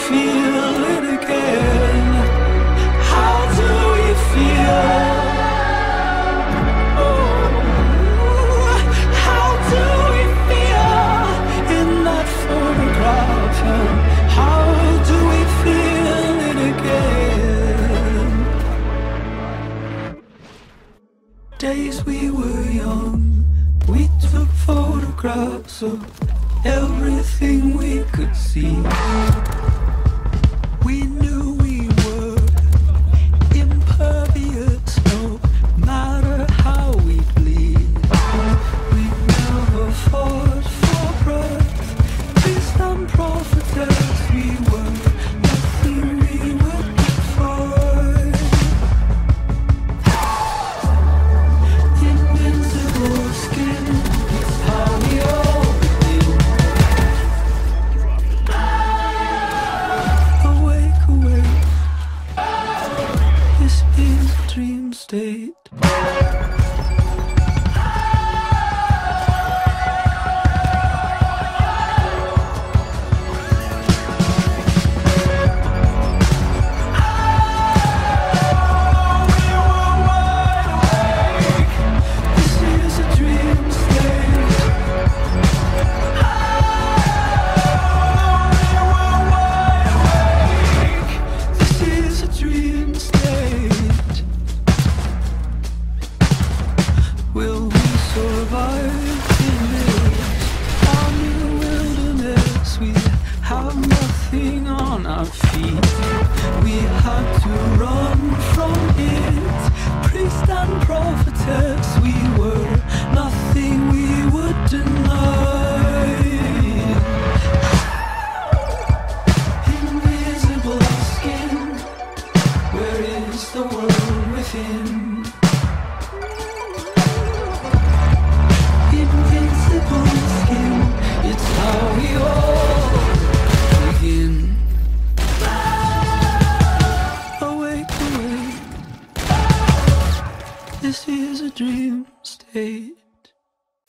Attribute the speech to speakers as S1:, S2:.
S1: feel it again? How do we feel? Oh, how do we feel in that photograph? And how do we feel it again? Days we were young, we took photographs of everything we could see. We knew we were impervious, no matter how we bleed. We never fought for breath, priest and prophetess. We were nothing we would fight. Invincible skin, it's how we all live. Awake, awake, this is a dream state. This is a dream state. This is a dream state. Will we survive in this army wilderness? We have nothing on our feet. We had to run from it. Priest and prophetess, we were nothing we would deny. Invisible skin, where is the world within? Invincible skin, it's how we all begin. Awake, awake, this is a dream state.